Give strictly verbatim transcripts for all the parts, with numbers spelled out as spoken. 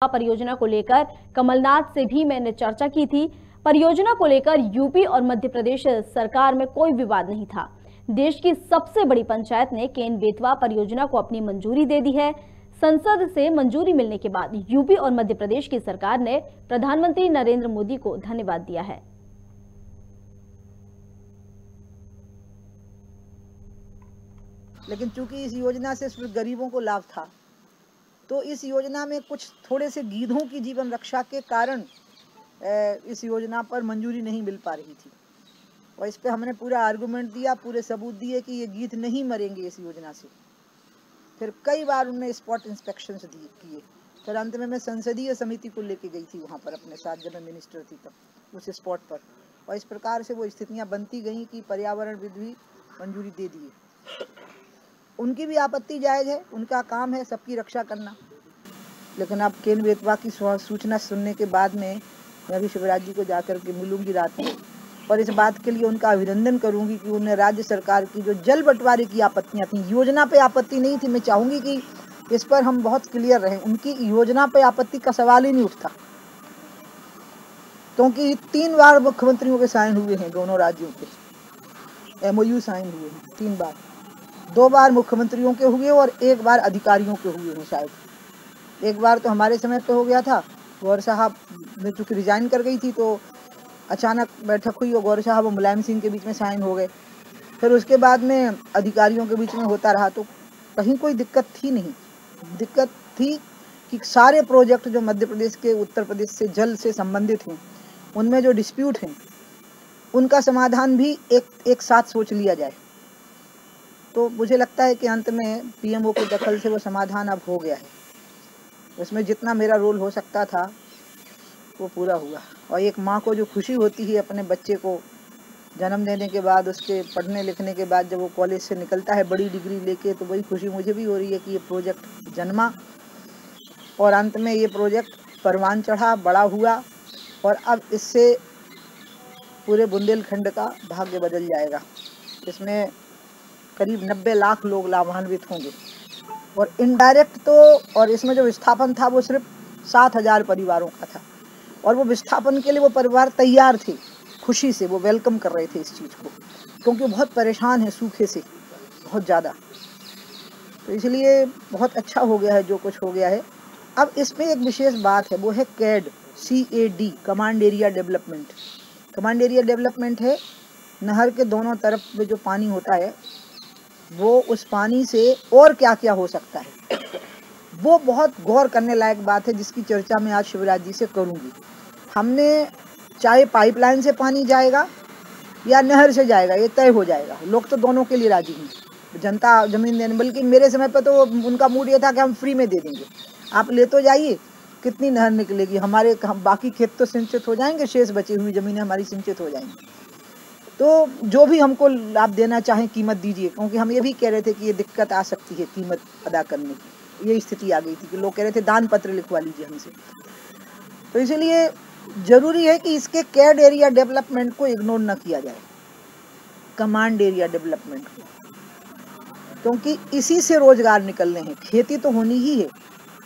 परियोजना को लेकर कमलनाथ से भी मैंने चर्चा की थी। परियोजना को लेकर यूपी और मध्य प्रदेश सरकार में कोई विवाद नहीं था। देश की सबसे बड़ी पंचायत ने केन बेतवा परियोजना को अपनी मंजूरी दे दी है। संसद से मंजूरी मिलने के बाद यूपी और मध्य प्रदेश की सरकार ने प्रधानमंत्री नरेंद्र मोदी को धन्यवाद दिया है। लेकिन चूंकि इस योजना से सिर्फ गरीबों को लाभ था, तो इस योजना में कुछ थोड़े से गीधों की जीवन रक्षा के कारण इस योजना पर मंजूरी नहीं मिल पा रही थी। और इस पे हमने पूरा आर्गुमेंट दिया, पूरे सबूत दिए कि ये गीध नहीं मरेंगे इस योजना से। फिर कई बार उन्होंने स्पॉट इंस्पेक्शन दिए किए। फिर अंत में मैं संसदीय समिति को लेके गई थी वहाँ पर अपने साथ, जब मैं मिनिस्टर थी तब, उस स्पॉट पर। और इस प्रकार से वो स्थितियाँ बनती गई कि पर्यावरण विद भी मंजूरी दे दिए। उनकी भी आपत्ति जायज़ है, उनका काम है सबकी रक्षा करना। लेकिन अब केन बेतवा की सूचना सुनने के बाद में मैं भी शिवराज जी को जाकर के मिलूंगी रात में, और इस बात के लिए उनका अभिनंदन करूंगी कि उन्हें राज्य सरकार की जो जल बंटवारे की आपत्तियां थी, योजना पे आपत्ति नहीं थी। मैं चाहूंगी कि इस पर हम बहुत क्लियर रहें। उनकी योजना पे आपत्ति का सवाल ही नहीं उठता, क्योंकि तीन बार मुख्यमंत्रियों के साइन हुए हैं, दोनों राज्यों के एमओयू साइन हुए हैं तीन बार। दो बार मुख्यमंत्रियों के हुए और एक बार अधिकारियों के हुए हैं शायद। एक बार तो हमारे समय पे हो गया था, गौर साहब ने चूँकि रिजाइन कर गई थी तो अचानक बैठक हुई और गौर साहब और मुलायम सिंह के बीच में साइन हो गए। फिर उसके बाद में अधिकारियों के बीच में होता रहा, तो कहीं कोई दिक्कत थी नहीं। दिक्कत थी कि सारे प्रोजेक्ट जो मध्य प्रदेश के उत्तर प्रदेश से जल से संबंधित हैं, उनमें जो डिस्प्यूट हैं उनका समाधान भी एक एक साथ सोच लिया जाए। तो मुझे लगता है कि अंत में पीएमओ के दखल से वो समाधान अब हो गया है। उसमें जितना मेरा रोल हो सकता था वो पूरा हुआ। और एक माँ को जो खुशी होती है अपने बच्चे को जन्म देने के बाद, उसके पढ़ने लिखने के बाद जब वो कॉलेज से निकलता है बड़ी डिग्री लेके, तो वही खुशी मुझे भी हो रही है कि ये प्रोजेक्ट जन्मा और अंत में ये प्रोजेक्ट परवान चढ़ा, बड़ा हुआ और अब इससे पूरे बुंदेलखंड का भाग्य बदल जाएगा। इसमें करीब नब्बे लाख लोग लाभान्वित होंगे और इनडायरेक्ट तो, और इसमें जो विस्थापन था वो सिर्फ सात हजार परिवारों का था और वो विस्थापन के लिए वो परिवार तैयार थे, खुशी से वो वेलकम कर रहे थे इस चीज़ को, क्योंकि वो बहुत परेशान है सूखे से बहुत ज़्यादा। तो इसलिए बहुत अच्छा हो गया है जो कुछ हो गया है। अब इसमें एक विशेष बात है, वो है CAD, C A D, command area development. Command area development है नहर के दोनों तरफ में जो पानी होता है, वो उस पानी से और क्या क्या हो सकता है, वो बहुत गौर करने लायक बात है, जिसकी चर्चा मैं आज शिवराज जी से करूंगी। हमने चाहे पाइपलाइन से पानी जाएगा या नहर से जाएगा, ये तय हो जाएगा। लोग तो दोनों के लिए राजी हैं, जनता जमीन देने, बल्कि मेरे समय पर तो उनका मूड ये था कि हम फ्री में दे देंगे, आप ले तो जाइए, कितनी नहर निकलेगी, हमारे हम बाकी खेत तो सिंचित हो जाएंगे, शेष बची हुई ज़मीनें हमारी सिंचित हो जाएंगी। तो जो भी हमको लाभ देना चाहें कीमत दीजिए, क्योंकि हम ये भी कह रहे थे कि ये दिक्कत आ सकती है कीमत अदा करने की। ये स्थिति आ गई थी कि लोग कह रहे थे दान पत्र लिखवा लीजिए हमसे। तो इसलिए ज़रूरी है कि इसके कैड एरिया डेवलपमेंट को इग्नोर न किया जाए, कमांड एरिया डेवलपमेंट को, क्योंकि इसी से रोजगार निकलने हैं। खेती तो होनी ही है।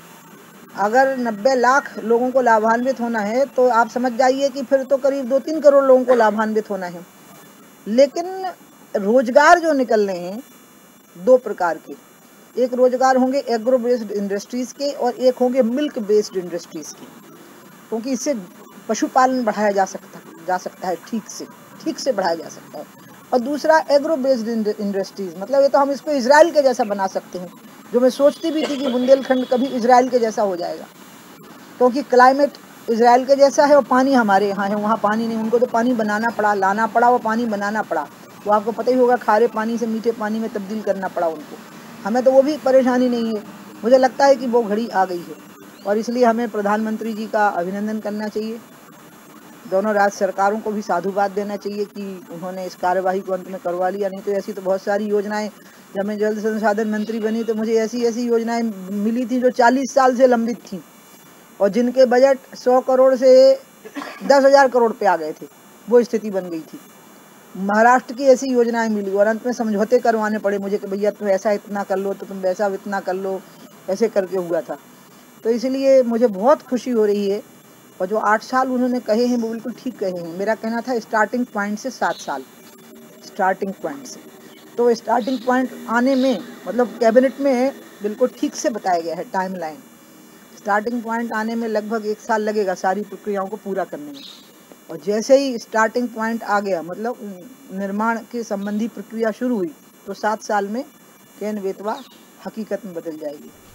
अगर नब्बे लाख लोगों को लाभान्वित होना है तो आप समझ जाइए कि फिर तो करीब दो तीन करोड़ लोगों को लाभान्वित होना है। लेकिन रोजगार जो निकलने हैं दो प्रकार के, एक रोजगार होंगे एग्रो बेस्ड इंडस्ट्रीज़ के और एक होंगे मिल्क बेस्ड इंडस्ट्रीज़ के, क्योंकि इससे पशुपालन बढ़ाया जा सकता जा सकता है ठीक से ठीक से बढ़ाया जा सकता है। और दूसरा एग्रो बेस्ड इंडस्ट्रीज़, मतलब ये तो हम इसको इजराइल के जैसा बना सकते हैं, जो मैं सोचती भी थी कि बुंदेलखंड कभी इजराइल के जैसा हो जाएगा, क्योंकि क्लाइमेट इजराइल के जैसा है और पानी हमारे यहाँ है, वहाँ पानी नहीं। उनको तो पानी बनाना पड़ा, लाना पड़ा, वो पानी बनाना पड़ा, वो आपको पता ही होगा, खारे पानी से मीठे पानी में तब्दील करना पड़ा उनको। हमें तो वो भी परेशानी नहीं है। मुझे लगता है कि वो घड़ी आ गई है और इसलिए हमें प्रधानमंत्री जी का अभिनंदन करना चाहिए। दोनों राज्य सरकारों को भी साधुवाद देना चाहिए कि उन्होंने इस कार्यवाही को अंत में करवा लिया। नहीं तो ऐसी तो बहुत सारी योजनाएं, जब मैं जल संसाधन मंत्री बनी तो मुझे ऐसी ऐसी योजनाएं मिली थी जो चालीस साल से लंबित थी और जिनके बजट सौ करोड़ से दस हजार करोड़ पे आ गए थे। वो स्थिति बन गई थी। महाराष्ट्र की ऐसी योजनाएं मिली और अंत में समझौते करवाने पड़े मुझे कि भैया तुम ऐसा इतना कर लो, तो तुम वैसा इतना कर लो, ऐसे करके हुआ था। तो इसलिए मुझे बहुत खुशी हो रही है। और जो आठ साल उन्होंने कहे हैं वो बिल्कुल ठीक कहे हैं। मेरा कहना था स्टार्टिंग पॉइंट से सात साल, स्टार्टिंग पॉइंट से। तो स्टार्टिंग पॉइंट आने में मतलब कैबिनेट में बिल्कुल ठीक से बताया गया है टाइमलाइन। स्टार्टिंग पॉइंट आने में लगभग एक साल लगेगा सारी प्रक्रियाओं को पूरा करने में। और जैसे ही स्टार्टिंग पॉइंट आ गया मतलब निर्माण के संबंधी प्रक्रिया शुरू हुई तो सात साल में केन बेतवा हकीकत में बदल जाएगी।